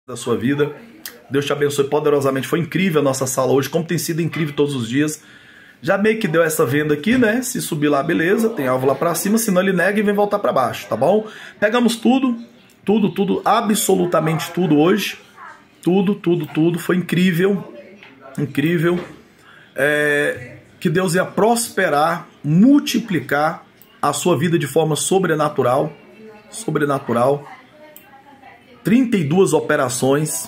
da sua vida. Deus te abençoe poderosamente. Foi incrível a nossa sala hoje, como tem sido incrível todos os dias. Já meio que deu essa venda aqui, né? Se subir lá, beleza, tem alvo lá pra cima, senão ele nega e vem voltar pra baixo, tá bom? Pegamos tudo, absolutamente tudo hoje. Tudo. Foi incrível, incrível. Que Deus ia prosperar, multiplicar a sua vida de forma sobrenatural. 32 operações,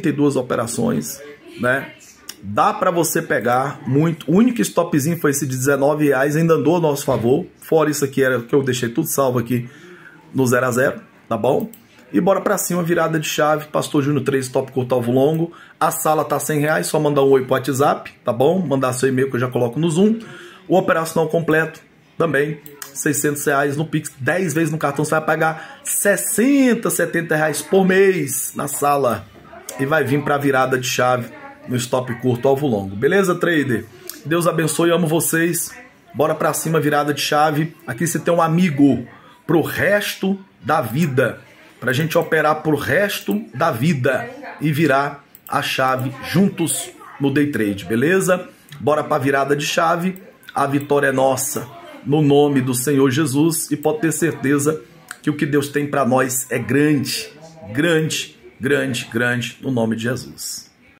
né? Dá para você pegar muito. O único stopzinho foi esse de R$19, ainda andou a nosso favor. Fora isso aqui, era que eu deixei tudo salvo aqui no 0 a 0, tá bom? E bora pra cima, virada de chave, Pastor Júnior 3, stop curto, alvo longo. A sala tá R$100, só mandar um oi pro WhatsApp, tá bom? Mandar seu e-mail que eu já coloco no Zoom. O operacional completo também, R$600 no Pix, 10 vezes no cartão, você vai pagar R$60, R$70 por mês na sala. E vai vir pra virada de chave no stop curto, alvo longo. Beleza, trader? Deus abençoe, amo vocês. Bora pra cima, virada de chave. Aqui você tem um amigo pro resto da vida. Pra gente operar pro resto da vida e virar a chave juntos no day trade, beleza? Bora pra virada de chave. A vitória é nossa, no nome do Senhor Jesus. E pode ter certeza que o que Deus tem pra nós é grande, no nome de Jesus.